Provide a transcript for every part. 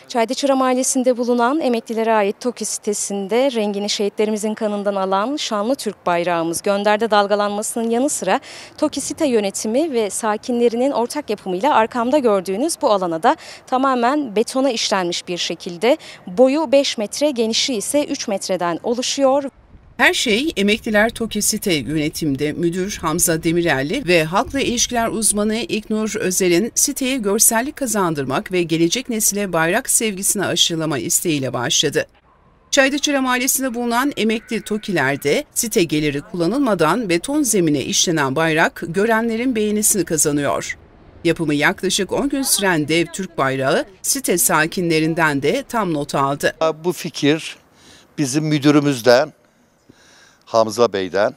Çaydıçıra Mahallesi'nde bulunan emeklilere ait TOKİ sitesinde rengini şehitlerimizin kanından alan şanlı Türk bayrağımız gönderde dalgalanmasının yanı sıra TOKİ site yönetimi ve sakinlerinin ortak yapımıyla arkamda gördüğünüz bu alana da tamamen betona işlenmiş bir şekilde boyu 5 metre, genişliği ise 3 metreden oluşuyor. Her şey Emekliler TOKİ Site Yönetim'de müdür Hamza Demirelli ve halkla ilişkiler uzmanı İlknur Özel'in siteye görsellik kazandırmak ve gelecek nesile bayrak sevgisini aşılama isteğiyle başladı. Çaydıçıra Mahallesi'nde bulunan emekli TOKİ'lerde site geliri kullanılmadan beton zemine işlenen bayrak görenlerin beğenisini kazanıyor. Yapımı yaklaşık 10 gün süren dev Türk bayrağı site sakinlerinden de tam not aldı. Bu fikir bizim müdürümüzden, Hamza Bey'den,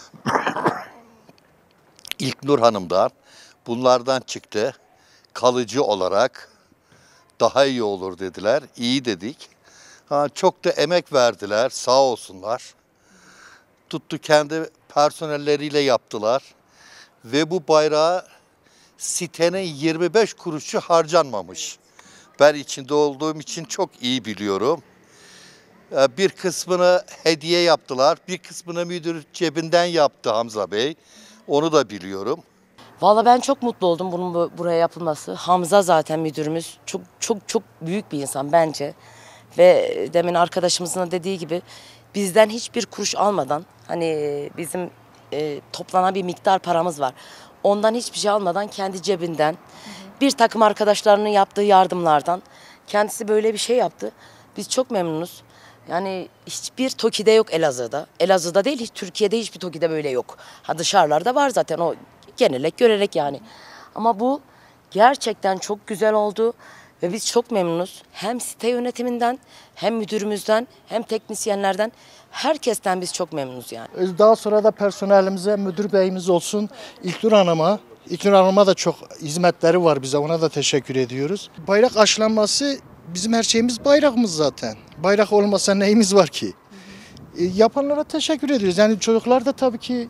İlknur Hanım'dan, bunlardan çıktı. Kalıcı olarak daha iyi olur dediler. İyi dedik. Çok da emek verdiler, sağ olsunlar. Tuttu kendi personelleriyle yaptılar. Ve bu bayrağı sitenin 25 kuruşu harcanmamış. Ben içinde olduğum için çok iyi biliyorum. Bir kısmını hediye yaptılar, bir kısmını müdür cebinden yaptı Hamza Bey. Onu da biliyorum. Vallahi ben çok mutlu oldum bunun buraya yapılması. Hamza zaten müdürümüz çok büyük bir insan bence. Ve demin arkadaşımızın da dediği gibi bizden hiçbir kuruş almadan hani bizim toplanan bir miktar paramız var. Ondan hiçbir şey almadan kendi cebinden bir takım arkadaşlarının yaptığı yardımlardan kendisi böyle bir şey yaptı. Biz çok memnunuz. Yani hiçbir TOKİ'de yok Elazığ'da. Elazığ'da değil, Türkiye'de hiçbir TOKİ'de böyle yok. Dışarılarda var zaten o genelek görerek yani. Ama bu gerçekten çok güzel oldu ve biz çok memnunuz. Hem site yönetiminden, hem müdürümüzden, hem teknisyenlerden, herkesten biz çok memnunuz yani. Daha sonra da personelimize, müdür beyimiz olsun, İlknur Hanım'a da çok hizmetleri var bize, ona da teşekkür ediyoruz. Bayrak aşılanması bizim her şeyimiz bayrakımız zaten. Bayrak olmasa neyimiz var ki? Yapanlara teşekkür ediyoruz. Yani çocuklar da tabii ki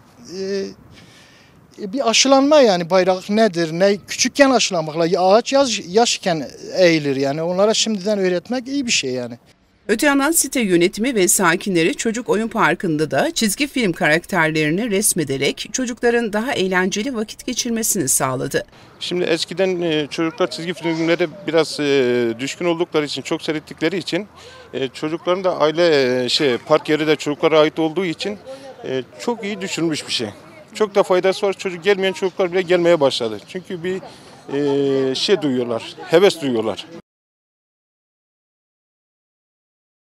bir aşılanma yani bayrak nedir, ne küçükken aşılamakla ağaç yaşken eğilir yani onlara şimdiden öğretmek iyi bir şey yani. Öte yandan site yönetimi ve sakinleri çocuk oyun parkında da çizgi film karakterlerini resmederek çocukların daha eğlenceli vakit geçirmesini sağladı. Şimdi eskiden çocuklar çizgi filmlere biraz düşkün oldukları için, çok seyrettikleri için çocukların da park yeri de çocuklara ait olduğu için çok iyi düşünülmüş bir şey. Çok da faydası var. Gelmeyen çocuklar bile gelmeye başladı. Çünkü bir duyuyorlar, heves duyuyorlar.